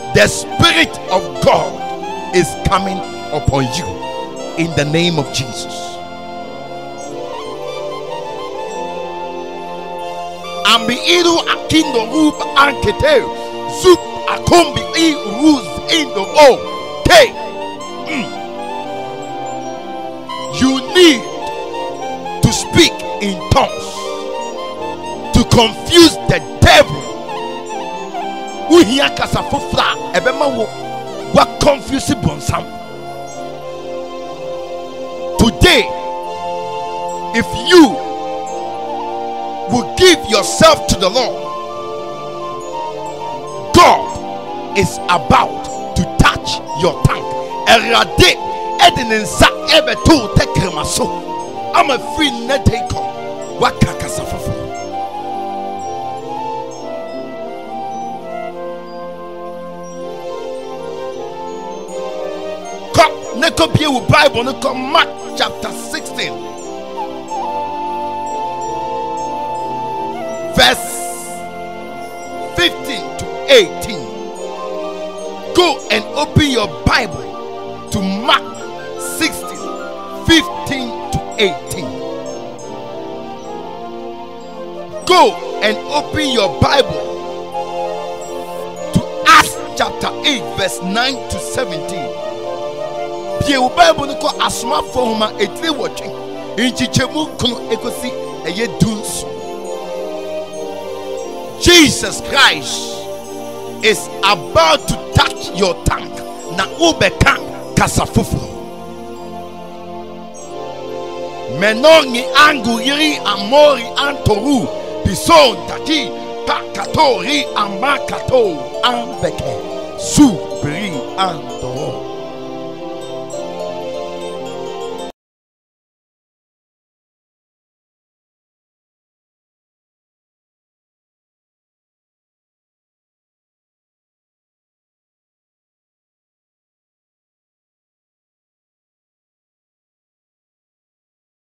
The Spirit of God is coming upon you in the name of Jesus. Ambi iru akindo rub ankete zup akombi I ruz indo o te. You need to speak in tongues to confuse the devil. Uhia kasa fofra ebema wo wa confuse bonsam. Today, if you will give yourself to the Lord, God is about to touch your tongue. Erade edinensa ebeto tekremaso. I'm a free netako wakakasa fofra. Neko be with Bible, neko Mark chapter 16, verse 15 to 18. Go and open your Bible to Mark 16, 15 to 18. Go and open your Bible to Acts chapter 8, verse 9 to 17. Your Bible no call asma forma etli watching in chichemu kuno ekosi eye dunso. Jesus Christ is about to touch your tongue. Na ubeka kasafufu. Menongi angu yiri amori antoru bison tati pakatori amakato ambeke su bri ando.